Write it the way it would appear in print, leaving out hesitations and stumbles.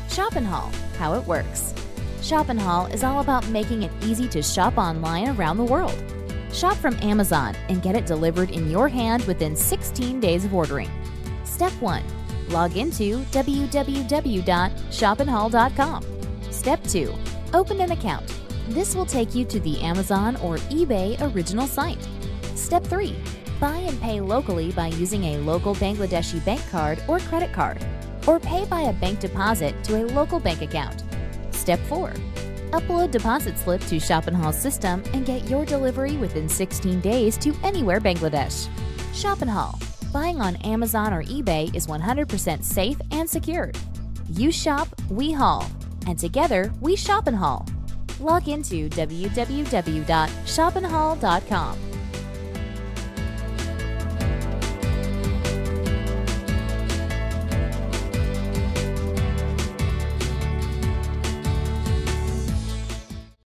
Shop and Haul, how it works. Shop and Haul is all about making it easy to shop online around the world. Shop from Amazon and get it delivered in your hand within 16 days of ordering. Step 1. Log into www.shopandhaul.com. Step 2. Open an account. This will take you to the Amazon or eBay original site. Step 3. Buy and pay locally by using a local Bangladeshi bank card or credit card, or pay by a bank deposit to a local bank account. Step 4. Upload deposit slip to Shop and Haul's system and get your delivery within 16 days to anywhere Bangladesh. Shop and Haul. Buying on Amazon or eBay is 100% safe and secured. You shop, we haul, and together we shop and haul. Log into www.shopandhaul.com.